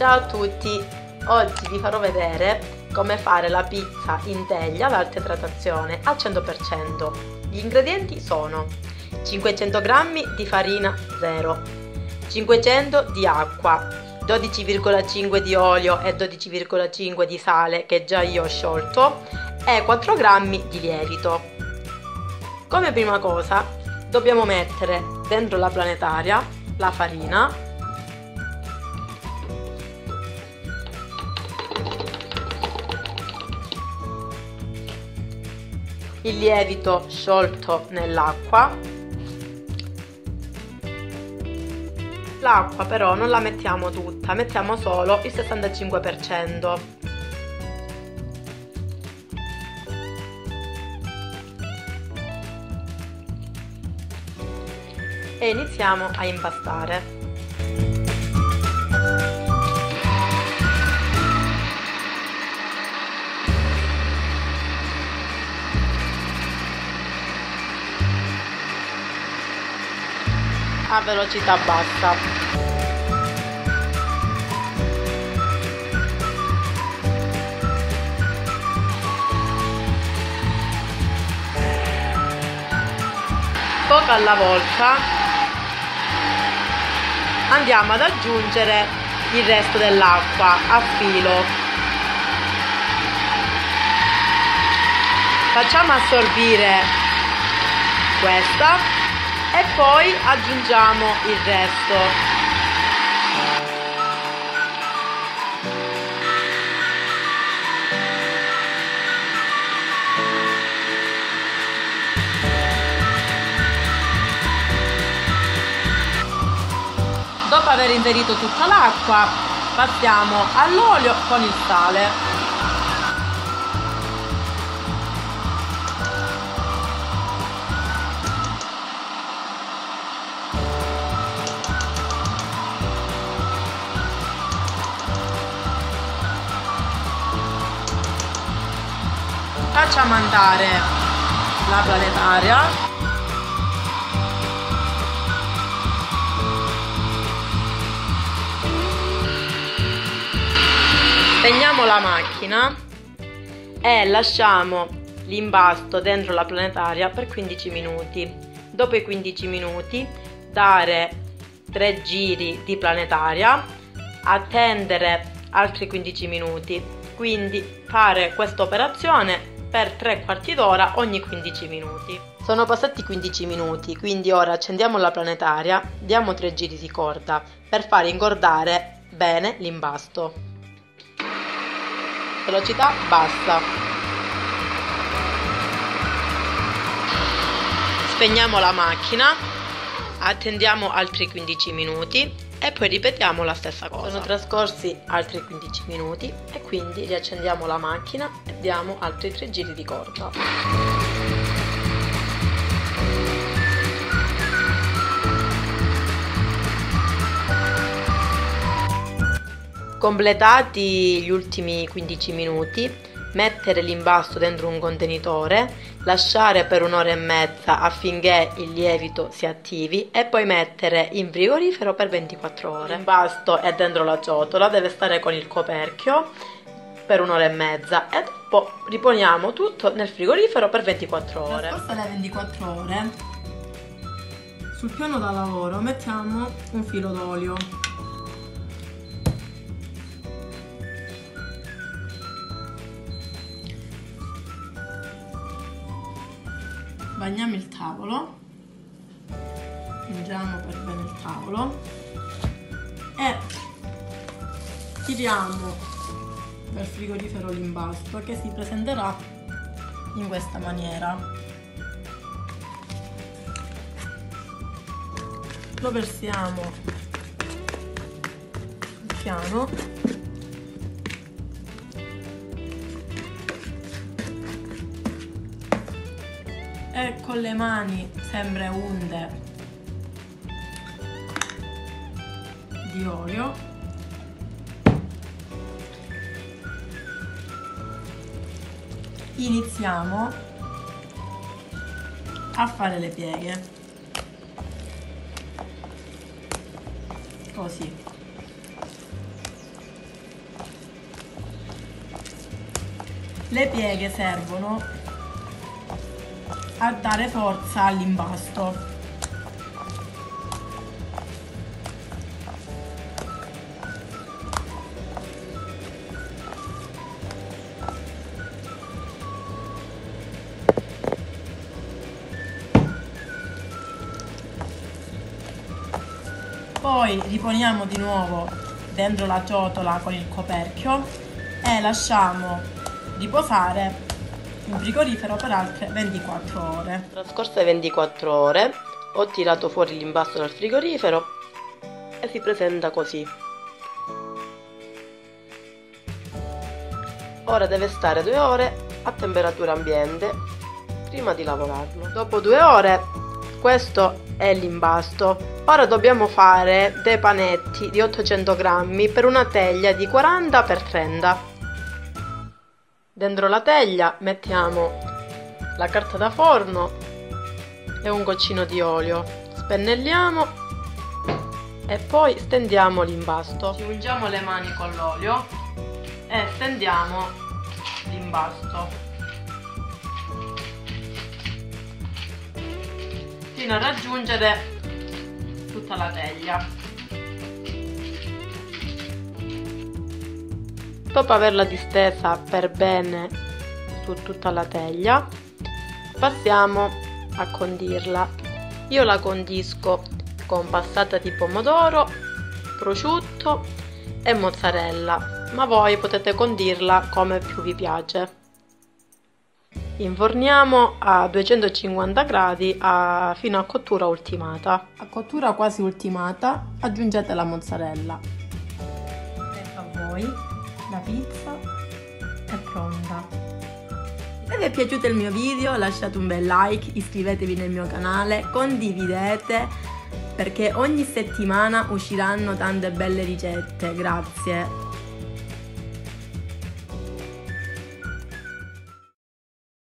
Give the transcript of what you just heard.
Ciao a tutti! Oggi vi farò vedere come fare la pizza in teglia ad alta idratazione al 100%. Gli ingredienti sono 500 g di farina 0, 500 di acqua, 12,5 di olio e 12,5 di sale che già io ho sciolto e 4 g di lievito. Come prima cosa dobbiamo mettere dentro la planetaria la farina, il lievito sciolto nell'acqua. L'acqua però non la mettiamo tutta, mettiamo solo il 65%. E iniziamo a impastare. A velocità bassa. Poco alla volta andiamo ad aggiungere il resto dell'acqua a filo. Facciamo assorbire questa e poi aggiungiamo il resto. Dopo aver inserito tutta l'acqua, passiamo all'olio con il sale. Facciamo andare la planetaria. Spegniamo la macchina e lasciamo l'impasto dentro la planetaria per 15 minuti. Dopo i 15 minuti dare 3 giri di planetaria, attendere altri 15 minuti, quindi fare questa operazione per 3/4 d'ora ogni 15 minuti. Sono passati 15 minuti, quindi ora accendiamo la planetaria, diamo 3 giri di corda per far ingordare bene l'impasto. Velocità bassa. Spegniamo la macchina, attendiamo altri 15 minuti e poi ripetiamo la stessa cosa. Sono trascorsi altri 15 minuti e quindi riaccendiamo la macchina e diamo altri 3 giri di corda. Completati gli ultimi 15 minuti, mettere l'impasto dentro un contenitore, lasciare per un'ora e mezza affinché il lievito si attivi e poi mettere in frigorifero per 24 ore. L'impasto è dentro la ciotola, deve stare con il coperchio per un'ora e mezza e dopo riponiamo tutto nel frigorifero per 24 ore. Trascorse le 24 ore, sul piano da lavoro mettiamo un filo d'olio. Bagniamo il tavolo, ungiamo per bene il tavolo e tiriamo dal frigorifero l'impasto che si presenterà in questa maniera. Lo versiamo piano. E con le mani sempre unte di olio iniziamo a fare le pieghe così. Le pieghe servono a dare forza all'impasto. Poi riponiamo di nuovo dentro la ciotola con il coperchio e lasciamo riposare in frigorifero per altre 24 ore. Trascorse 24 ore ho tirato fuori l'impasto dal frigorifero e si presenta così. Ora deve stare 2 ore a temperatura ambiente prima di lavorarlo. Dopo 2 ore questo è l'impasto. Ora dobbiamo fare dei panetti di 800 grammi per una teglia di 40 x 30. Dentro la teglia mettiamo la carta da forno e un goccino di olio. Spennelliamo e poi stendiamo l'impasto. Ci ungiamo le mani con l'olio e stendiamo l'impasto fino a raggiungere tutta la teglia. Dopo averla distesa per bene su tutta la teglia, passiamo a condirla. Io la condisco con passata di pomodoro, prosciutto e mozzarella, ma voi potete condirla come più vi piace. Inforniamo a 250 gradi fino a cottura ultimata. A cottura quasi ultimata aggiungete la mozzarella. Ecco a voi, la pizza è pronta. Se vi è piaciuto il mio video lasciate un bel like, iscrivetevi nel mio canale, condividete perché ogni settimana usciranno tante belle ricette. Grazie.